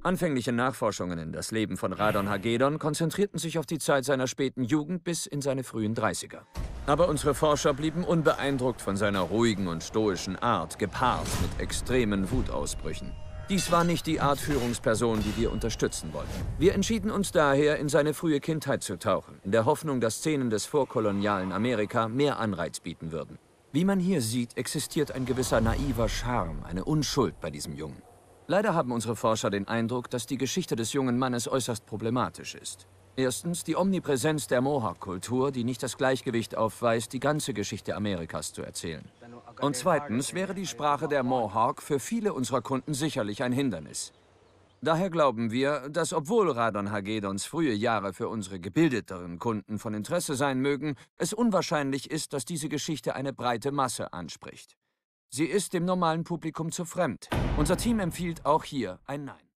Anfängliche Nachforschungen in das Leben von Radon Hagedorn konzentrierten sich auf die Zeit seiner späten Jugend bis in seine frühen 30er. Aber unsere Forscher blieben unbeeindruckt von seiner ruhigen und stoischen Art, gepaart mit extremen Wutausbrüchen. Dies war nicht die Art Führungsperson, die wir unterstützen wollten. Wir entschieden uns daher, in seine frühe Kindheit zu tauchen, in der Hoffnung, dass Szenen des vorkolonialen Amerika mehr Anreiz bieten würden. Wie man hier sieht, existiert ein gewisser naiver Charme, eine Unschuld bei diesem Jungen. Leider haben unsere Forscher den Eindruck, dass die Geschichte des jungen Mannes äußerst problematisch ist. Erstens die Omnipräsenz der Mohawk-Kultur, die nicht das Gleichgewicht aufweist, die ganze Geschichte Amerikas zu erzählen. Und zweitens wäre die Sprache der Mohawk für viele unserer Kunden sicherlich ein Hindernis. Daher glauben wir, dass obwohl Radon Hagedorns frühe Jahre für unsere gebildeteren Kunden von Interesse sein mögen, es unwahrscheinlich ist, dass diese Geschichte eine breite Masse anspricht. Sie ist dem normalen Publikum zu fremd. Unser Team empfiehlt auch hier ein Nein.